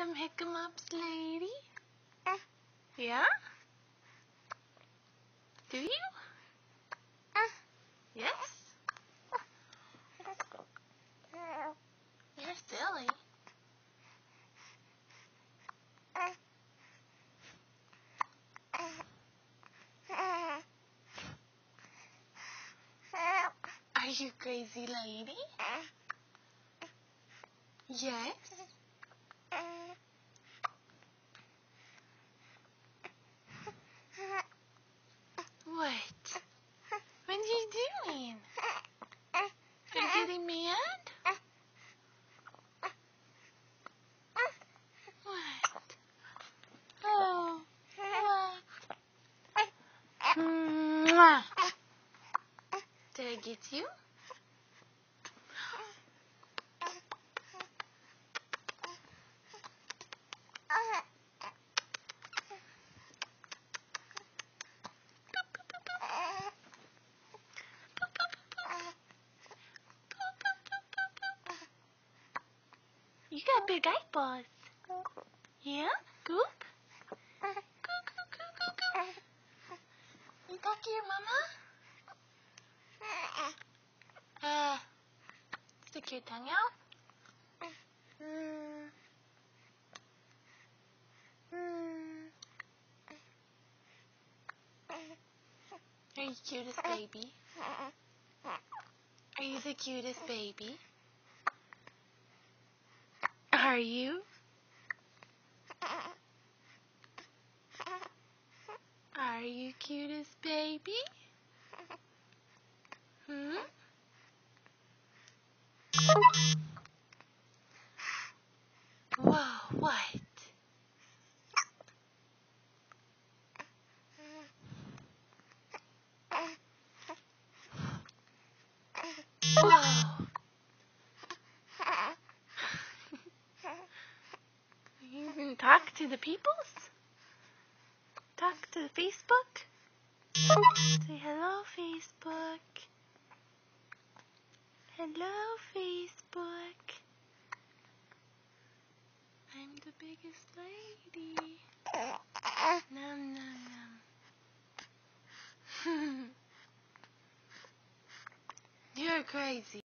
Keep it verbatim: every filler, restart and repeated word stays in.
them hick 'em ups, lady? Yeah? Do you? Yes? You're silly. Are you crazy, lady? Yes? What? What are you doing? Are you getting mad? What? Oh. What? Mwah. Did I get you? You got big eyeballs. Yeah? Goop? Goop, goop, goop, goop, goop. You talk to your mama? Uh, stick your tongue out. Mm. Mm. Are you cutest baby? Are you the cutest baby? Are you? Are you cutest baby? Hmm? Whoa, what? Whoa. You can talk to the peoples? Talk to Facebook? Say hello, Facebook. Hello, Facebook. I'm the biggest lady. Nom, nom, nom. You're crazy.